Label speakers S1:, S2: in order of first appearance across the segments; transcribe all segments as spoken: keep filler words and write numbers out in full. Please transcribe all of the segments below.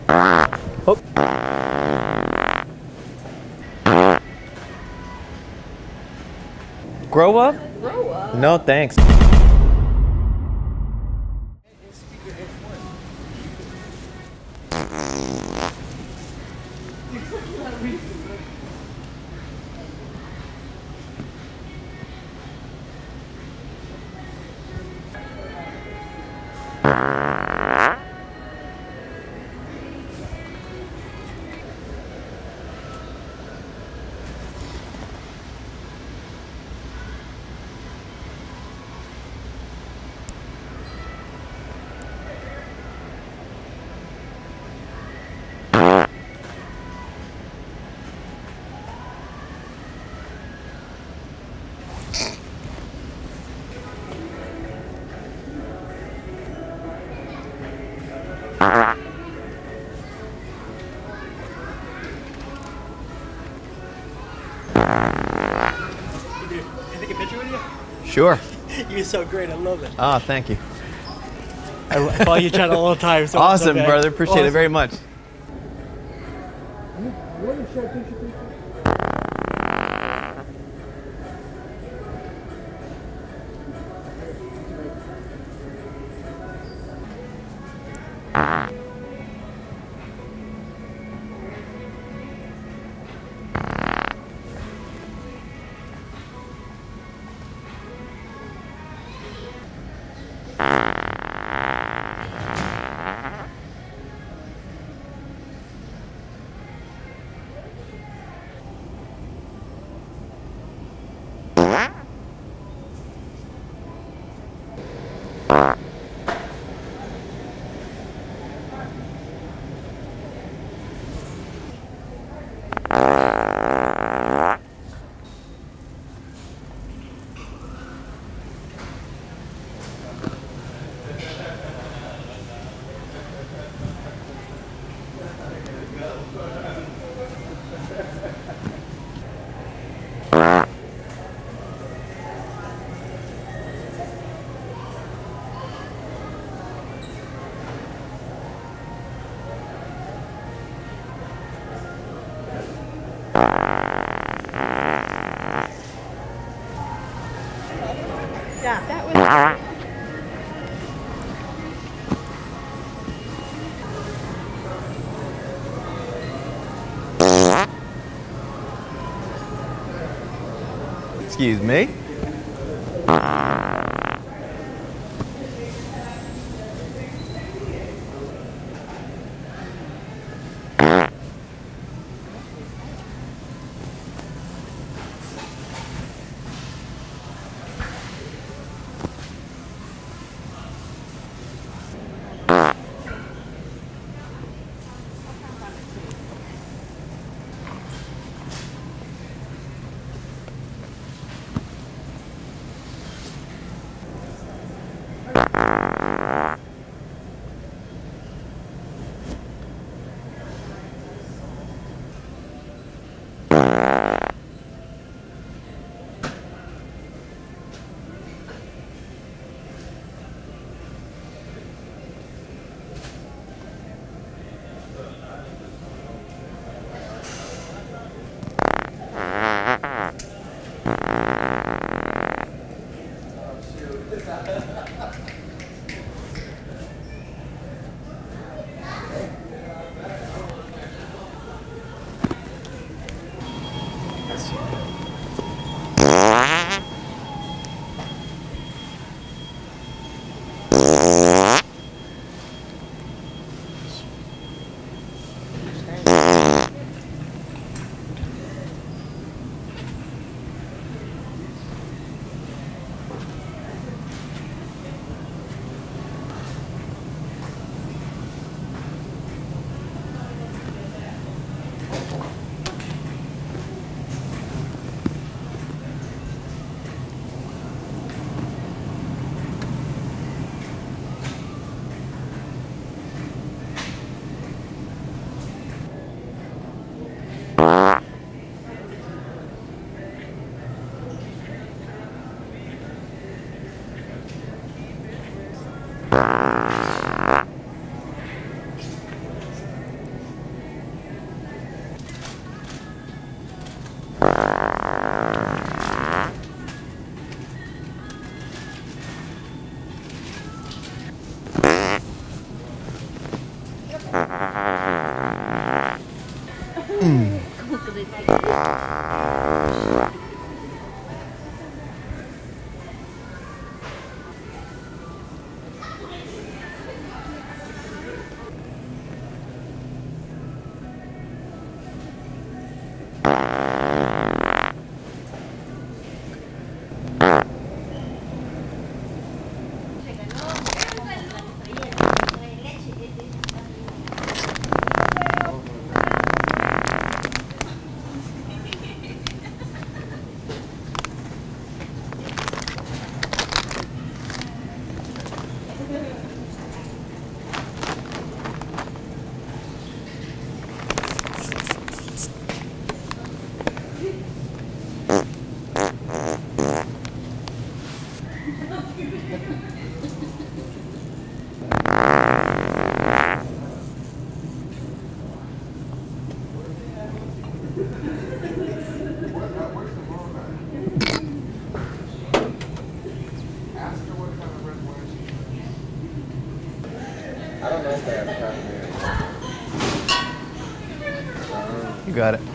S1: Oh. Grow up?
S2: Grow up.
S1: No, thanks.
S3: Dude, can I take a picture with you?
S1: Sure.
S3: You're so great. I love it.
S1: Oh, thank you.
S3: I follow your channel all the time. So
S1: Awesome,
S3: so
S1: brother. Appreciate
S3: awesome.
S1: it very much.
S2: Yeah, that was.
S1: Excuse me. You got it.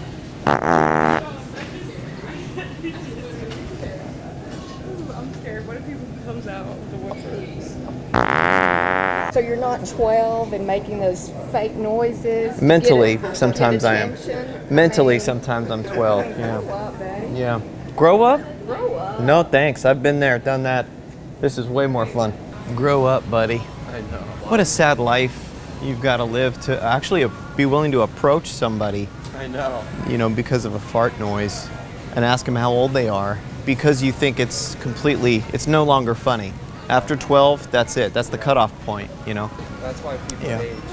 S2: I'm scared. What if he comes out with the whoopers? So you're not twelve and making those fake noises? to
S1: Mentally,
S2: get it- to
S1: sometimes
S2: get
S1: I am.
S2: attention?
S1: Mentally,
S2: I mean,
S1: sometimes I'm twelve.
S2: Grow
S1: Yeah.
S2: up, buddy.
S1: Yeah. Grow up?
S2: Grow up.
S1: No, thanks. I've been there, done that. This is way more fun. Grow up, buddy.
S4: I know.
S1: What a sad life you've got to live to actually be willing to approach somebody,
S4: I know.
S1: you know, because of a fart noise and ask them how old they are because you think it's completely, it's no longer funny. After twelve, that's it. That's the cutoff point, you know?
S4: That's why people
S1: Yeah.
S4: age.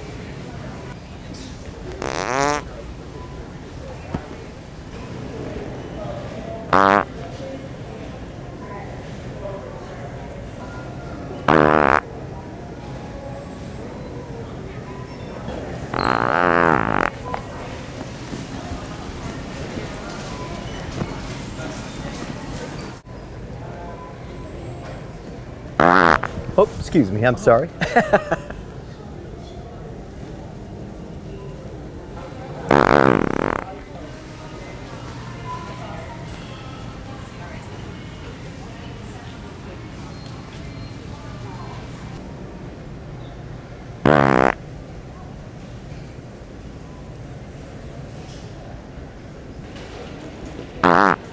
S1: Oh, excuse me. I'm sorry. Ah.